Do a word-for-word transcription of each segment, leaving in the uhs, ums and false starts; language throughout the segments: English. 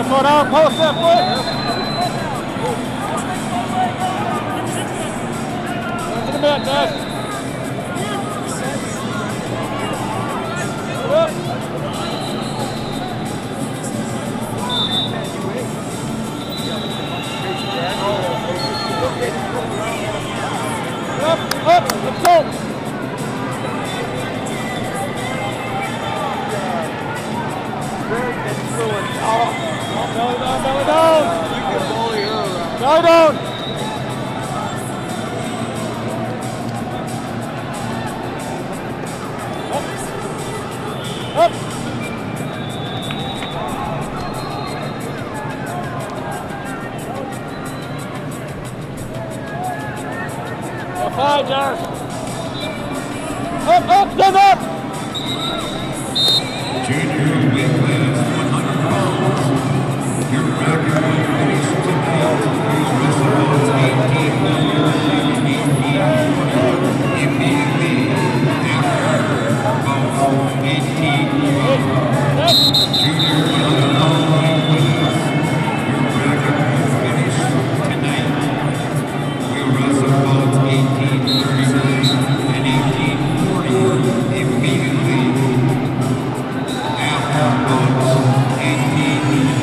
Nice one out, post that foot. To the mat, guys. Up. Up, up, let's go. Belly down, belly down. You can bully her around. Belly down. Up. Up. Five yards. Up, up, stand up. Junior weight class one hundred pounds. Your record will finish tonight. Results eighteen immediately after about eighteen. Junior one hundred pound weight class. Your record will finish tonight. We'll wrestle about eighteen thirty-nine and eighteen forty immediately after about eighteen.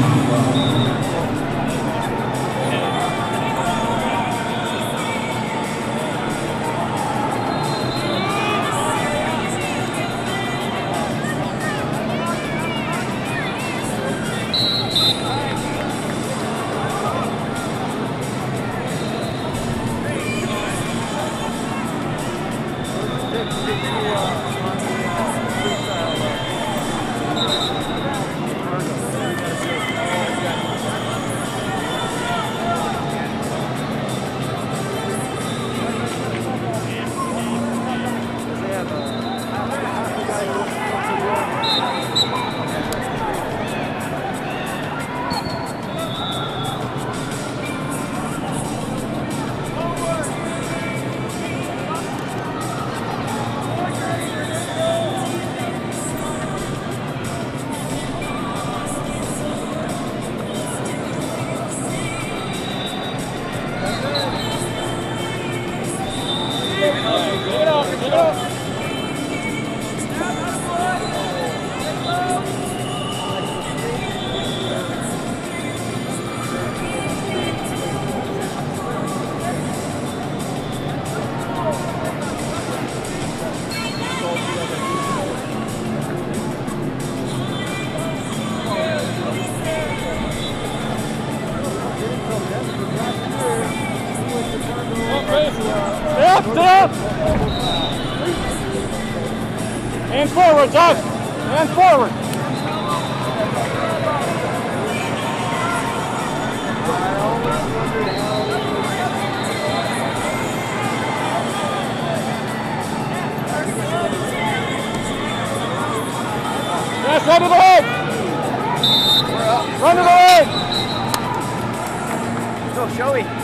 Get up, get up. Step, step! And forward, Josh! And forward! Yes, run to the leg! Run to the leg! Go, Joey.